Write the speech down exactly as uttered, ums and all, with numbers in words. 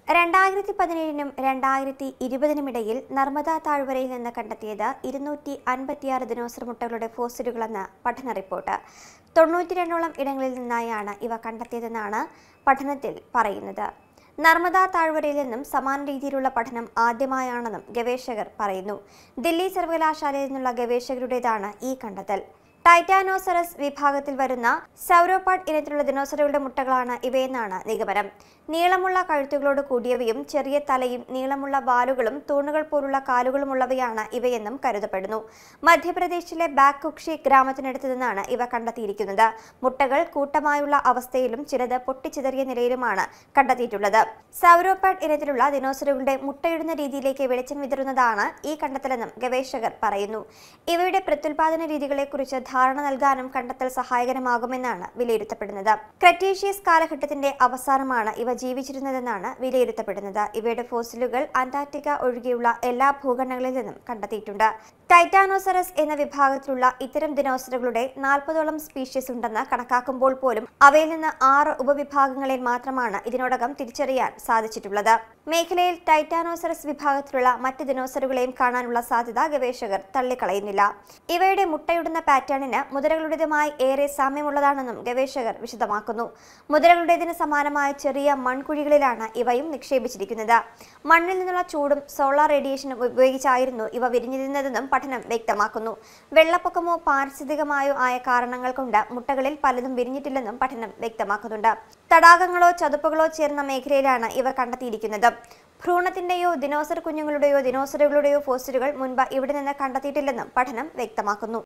രണ്ടായിരത്തി പതിനേഴിനും രണ്ടായിരത്തി ഇരുപതിനുമിടയിൽ നർമ്മദ താഴ്വരയിൽ നിന്ന് കണ്ടെത്തിയത് ഇരുന്നൂറ്റി അൻപത്തിയാറ് ദിനോസർ മുട്ടകളുടെ ഫോസിലുകളെന്ന് പഠന റിപ്പോർട്ട്. തൊണ്ണൂറ്റി രണ്ടോളം ഇടങ്ങളിൽ നിന്നായാണ് ഇവ കണ്ടെത്തിയതെന്നാണ് പഠനത്തിൽ പറയുന്നത്. നർമ്മദ താഴ്വരയിൽ നിന്നും സമാന രീതിയിലുള്ള പഠനം ആദ്യമായാണെന്നും ഗവേഷകർ പറയുന്നു. ദില്ലി സർവകലാശാലയിൽ നിന്നുള്ള ഗവേഷകരുടേതാണ് ഈ കണ്ടെത്തൽ. ടൈറ്റാനോസറസ് വിഭാഗത്തിൽ വരുന്ന സൗരോപോഡ് ഇനത്തിലുള്ള ദിനോസറുകളുടെ മുട്ടകളാണ് ഇവയെന്നാണ് നിഗമനം. നീളമുള്ള കഴുത്തുകളോട് കൂടിയവയും ചെറിയ തലയും നീളമുള്ള വാലുകളും തൂണുകൾ പോലുള്ള കാലുകളുമുള്ളവയാണ് ഇവയെന്നും കരുതപ്പെടുന്നു. മധ്യപ്രദേശിലെ ബാക്കുക്ഷി ഗ്രാമത്തിനടുത്ത് നിന്നാണ് ഇവ കണ്ടെത്തിയിരിക്കുന്നത്. മുട്ടകൾ കൂട്ടമായുള്ള അവസ്ഥയിലും ചിലത് പൊട്ടിച്ചിതറിയ നിലയിലുമാണ് കണ്ടെത്തിയിട്ടുള്ളത്. സൗരോപോഡ് ഇനത്തിലുള്ള ദിനോസറുകളുടെ മുട്ടയിടുന്ന രീതിയിലേക്ക് വെളിച്ചം വിതറുന്നതാണ് ഈ കണ്ടെത്തലെന്നും ഗവേഷകർ പറയുന്നു. ഇവയുടെ പ്രത്യുൽപാദന രീതികളെക്കുറിച്ച് ധാരണ നൽകാനും കണ്ടെത്തൽ സഹായകരമാകുമെന്നാണ് വിലയിരുത്തപ്പെടുന്നത്. ക്രെറ്റേഷ്യസ് കാലഘട്ടത്തിന്റെ അവസാനമാണ് ഇവ ജീവിച്ചിരുന്നതെന്നാണ് വിലയിരുത്തപ്പെടുന്നത്. ഇവയുടെ ഫോസിലുകൾ അന്റാർട്ടിക്ക ഒഴികെയുള്ള എല്ലാ ഭൂഖണ്ഡങ്ങളിൽ നിന്നും കണ്ടെത്തിയിട്ടുണ്ട്. ടൈറ്റാനോസറസ് എന്ന വിഭാഗത്തിലുള്ള ഇത്തരം ദിനോസറുകളുടെ നാൽപ്പതോളം സ്പീഷീസ് ഉണ്ടെന്ന് കണക്കാക്കുമ്പോൾ പോലും അവയിൽ നിന്ന് ആറ് ഉപവിഭാഗങ്ങളിൽ മാത്രമാണ് ഇതിനോടകം തിരിച്ചറിയാൻ സാധിച്ചിട്ടുള്ളത്. മേഖലയിൽ ടൈറ്റാനോസറസ് വിഭാഗത്തിലുള്ള മറ്റ് ദിനോസറുകളെയും കാണാനുള്ള സാധ്യത ഗവേഷകർ തള്ളിക്കളയുന്നില്ല. ഇവയുടെ മുട്ടയിടുന്ന പാറ്റേണിന് മുതലകളുടേതുമായി ഏറെ സാമ്യമുള്ളതാണെന്നും ഗവേഷകർ വിശദമാക്കുന്നു. മുതലകളുടേതിന് സമാനമായ ചെറിയ മൺകുഴികളിലാണ് ഇവയും നിക്ഷേപിച്ചിരിക്കുന്നത്. മണ്ണിൽ നിന്നുള്ള ചൂടും സോളാർ റേഡിയേഷനും ഉപയോഗിച്ചായിരുന്നു ഇവ വിരിഞ്ഞിരുന്നതെന്നും പഠനം വ്യക്തമാക്കുന്നു. വെള്ളപ്പൊക്കമോ പാരിസ്ഥിതികമായോ ആയ കാരണങ്ങൾ കൊണ്ട് മുട്ടകളിൽ പലതും വിരിഞ്ഞിട്ടില്ലെന്നും പഠനം വ്യക്തമാക്കുന്നുണ്ട്. തടാകങ്ങളോ ചതുപ്പുകളോ ചേർന്ന മേഖലയിലാണ് ഇവ കണ്ടെത്തിയിരിക്കുന്നത്. ഭ്രൂണത്തിന്റെയോ ദിനോസർ കുഞ്ഞുങ്ങളുടെയോ ദിനോസറുകളുടെയോ ഫോസിലുകൾ മുൻപ് ഇവിടെ നിന്ന് കണ്ടെത്തിയിട്ടില്ലെന്നും പഠനം വ്യക്തമാക്കുന്നു.